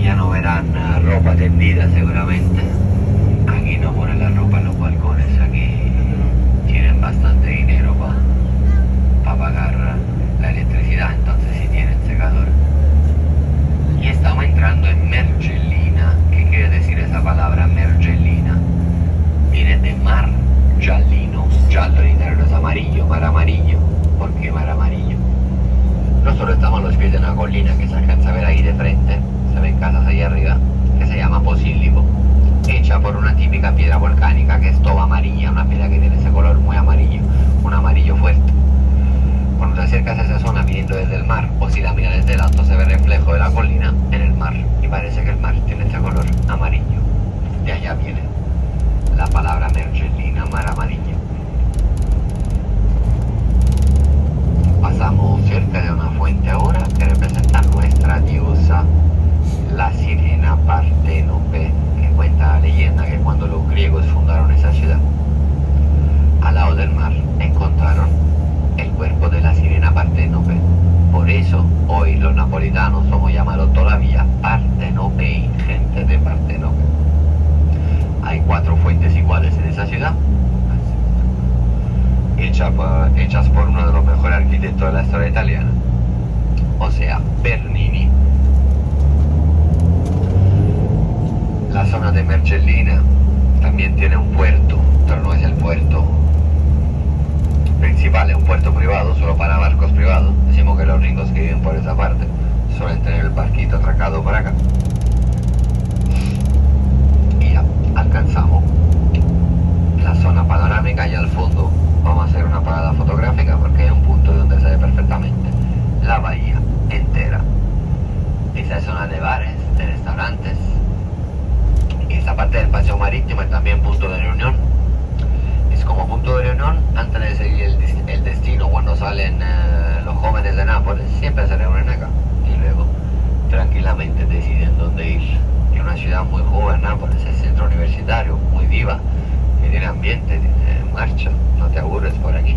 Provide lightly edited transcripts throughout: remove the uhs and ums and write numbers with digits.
ya no verán ropa tendida seguramente. Aquí no ponen la ropa en los balcones, aquí tienen bastante dinero para pagar la electricidad, entonces sí tienen secador. Y estamos entrando en Mergellina. ¿Qué quiere decir esa palabra Mergellina? Viene de mar giallino, giallo en italiano es amarillo, mar amarillo. ¿Por qué mar amarillo? Nosotros estamos a los pies de una colina que se alcanza a ver ahí de frente, se ven casas ahí arriba, que se llama Posillipo, hecha por una típica piedra volcánica que es toda amarilla, una piedra que tiene ese color muy amarillo, un amarillo fuerte. Cuando te acercas a esa zona viniendo desde el mar, o si la miras desde el alto, se ve el reflejo de la colina en el mar, y parece que el mar tiene ese color amarillo. De allá viene la palabra Mergellina, mar amarillo. Pasamos cerca de una fuente ahora que representa a nuestra diosa, la sirena Parténope, que cuenta la leyenda que cuando los griegos fundaron esa ciudad, al lado del mar encontraron el cuerpo de la sirena Parténope. Por eso hoy los napolitanos somos llamados todavía Partenopei, gente de Parténope. Hay 4 fuentes iguales en esa ciudad, hechas por uno de los mejores arquitectos de la historia italiana, o sea, Bernini. La zona de Mergellina también tiene un puerto, pero no es el puerto principal, es un puerto privado, solo para barcos privados. Decimos que los ricos que viven por esa parte suelen tener el barquito atracado por acá. Y ya alcanzamos la zona panorámica y al fondo vamos a hacer una parada fotográfica porque hay un punto donde se ve perfectamente la bahía entera. Esa es zona de bares, de restaurantes. Y esta parte del paseo marítimo es también punto de reunión. Es como punto de reunión antes de seguir el destino. Cuando salen los jóvenes de Nápoles, siempre se reúnen acá y luego tranquilamente deciden dónde ir. Es una ciudad muy joven, Nápoles, es centro universitario, muy viva, que tiene ambiente, tiene marcha, no te aburres por aquí.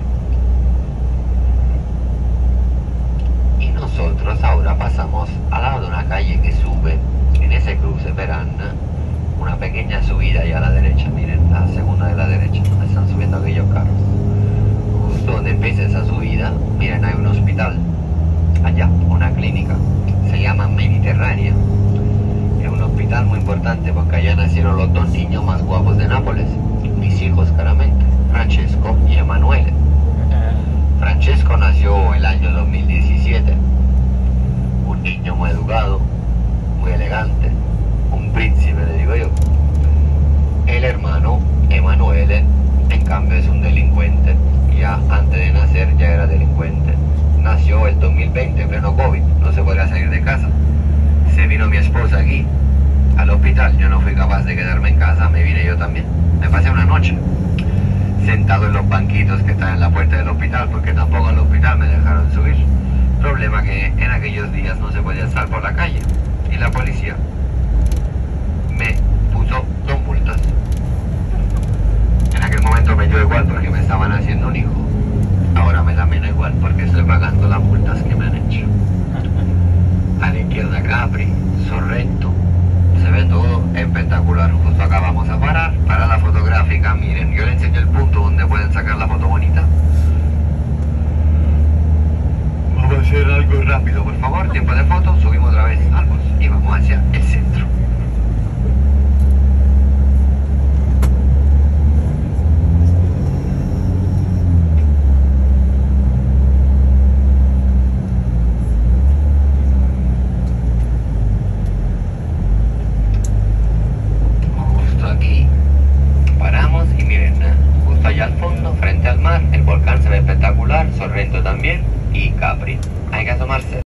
Y nosotros ahora pasamos al lado de una calle que sube. En ese cruce verán una pequeña subida ahí a la derecha, miren, la segunda de la derecha, donde están subiendo aquellos carros. Justo donde empieza esa subida, miren, hay un hospital, allá, una clínica, se llama Mediterránea. Es un hospital muy importante porque allá nacieron los 2 niños más guapos de Nápoles, mis hijos claramente, Francesco y Emanuele. Francesco nació el año 2017, un niño muy educado, muy elegante, un príncipe, le digo yo. El hermano, Emanuele, en cambio es un delincuente. Ya antes de nacer ya era delincuente. Nació el 2020, en pleno COVID, no se podía salir de casa. Se vino mi esposa aquí, al hospital. Yo no fui capaz de quedarme en casa, me vine yo también. Me pasé una noche sentado en los banquitos que están en la puerta del hospital, porque tampoco en el hospital me dejaron subir. Problema que en aquellos días no se podía estar por la calle y la policía me puso 2 multas. En aquel momento me dio igual porque me estaban haciendo un hijo. Ahora me da menos igual porque estoy pagando las multas que me han hecho. A la izquierda Capri, Sorrento, se ve todo espectacular. Justo acá vamos a parar para la fotográfica. Miren, yo les enseño el punto donde pueden sacar la foto bonita. Vamos a hacer algo rápido, por favor. Tiempo de foto, subimos otra vez al bus y vamos hacia el centro. Al fondo, frente al mar, el volcán se ve espectacular, Sorrento también y Capri. Hay que asomarse.